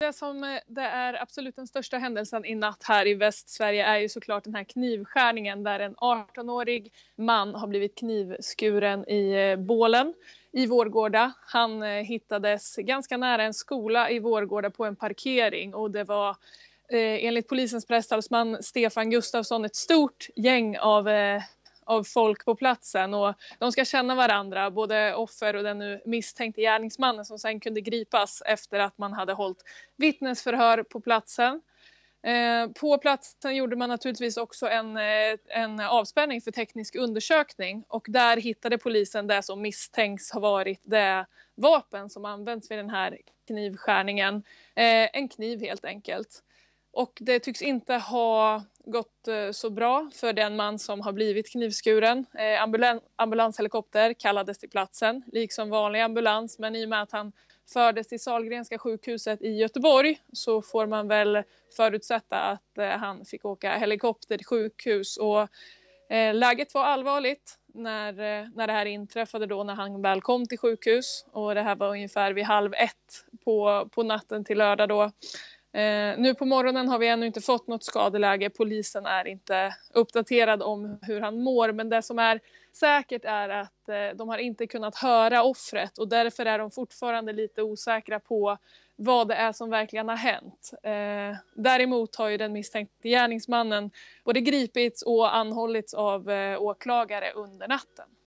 Det som det är absolut den största händelsen i natt här i Västsverige är ju såklart den här knivskärningen där en 18-årig man har blivit knivskuren i Bålen i Vårgårda. Han hittades ganska nära en skola i Vårgårda på en parkering och det var enligt polisens presstalsman Stefan Gustafsson ett stort gäng av folk på platsen och de ska känna varandra, både offer och den nu misstänkte gärningsmannen som sen kunde gripas efter att man hade hållit vittnesförhör på platsen. På platsen gjorde man naturligtvis också en avspärrning för teknisk undersökning och där hittade polisen det som misstänks ha varit det vapen som används vid den här knivskärningen. En kniv helt enkelt. Och det tycks inte ha gått så bra för den man som har blivit knivskuren. Ambulanshelikopter kallades till platsen, liksom vanlig ambulans. Men i och med att han fördes till Sahlgrenska sjukhuset i Göteborg så får man väl förutsätta att han fick åka helikopter till sjukhus. Och läget var allvarligt när det här inträffade då när han väl kom till sjukhus. Och det här var ungefär vid 12:30 på natten till lördag då. Nu på morgonen har vi ännu inte fått något skadeläge. Polisen är inte uppdaterad om hur han mår. Men det som är säkert är att de har inte kunnat höra offret. Och därför är de fortfarande lite osäkra på vad det är som verkligen har hänt. Däremot har ju den misstänkte gärningsmannen både gripits och anhållits av åklagare under natten.